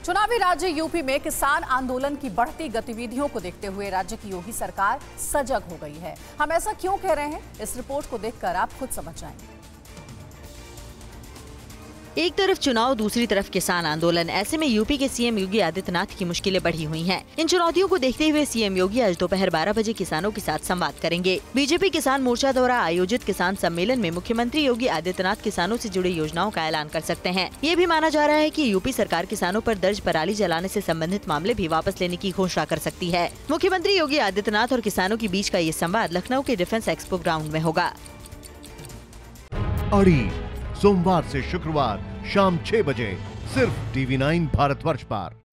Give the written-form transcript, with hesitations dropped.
चुनावी राज्य यूपी में किसान आंदोलन की बढ़ती गतिविधियों को देखते हुए राज्य की योगी सरकार सजग हो गई है। हम ऐसा क्यों कह रहे हैं, इस रिपोर्ट को देखकर आप खुद समझ जाएंगे। एक तरफ चुनाव, दूसरी तरफ किसान आंदोलन। ऐसे में यूपी के सीएम योगी आदित्यनाथ की मुश्किलें बढ़ी हुई हैं। इन चुनौतियों को देखते हुए सीएम योगी आज दोपहर 12 बजे किसानों के साथ संवाद करेंगे। बीजेपी किसान मोर्चा द्वारा आयोजित किसान सम्मेलन में मुख्यमंत्री योगी आदित्यनाथ किसानों से जुड़ी योजनाओं का ऐलान कर सकते हैं। ये भी माना जा रहा है कि यूपी सरकार किसानों पर दर्ज पराली जलाने से संबंधित मामले भी वापस लेने की घोषणा कर सकती है। मुख्यमंत्री योगी आदित्यनाथ और किसानों के बीच का ये संवाद लखनऊ के डिफेंस एक्सपो ग्राउंड में होगा। सोमवार से शुक्रवार शाम 6 बजे सिर्फ TV9 भारतवर्ष पर।